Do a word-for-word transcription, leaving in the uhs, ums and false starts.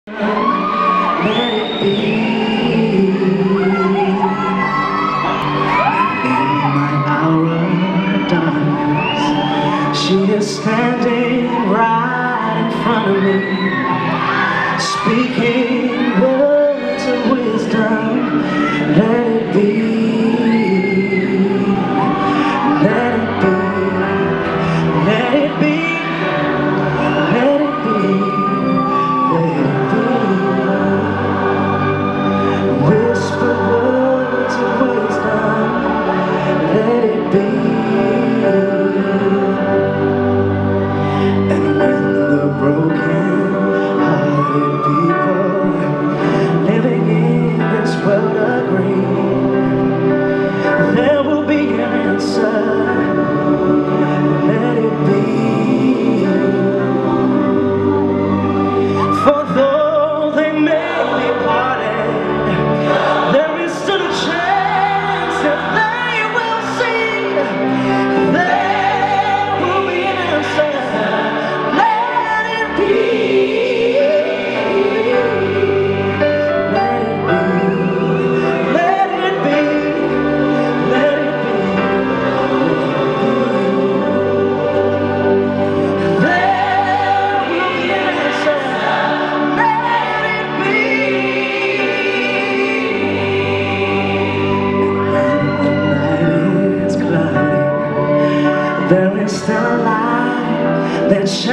Let it be. In my hour of darkness, she is standing right in front of me, speaking words of wisdom. Let it be. Let it be. Let it be. Let it be. Let it be. Whisper words of wisdom. Let it be. And when the broken-hearted people living in this world agree, there will be an answer. Let it be. For though they may be parted, there is still a chance that they will see. There will be an answer. Let it be. Let it be. Let it be. Let it be. There will be an answer. Let it be. There is still a light that shines.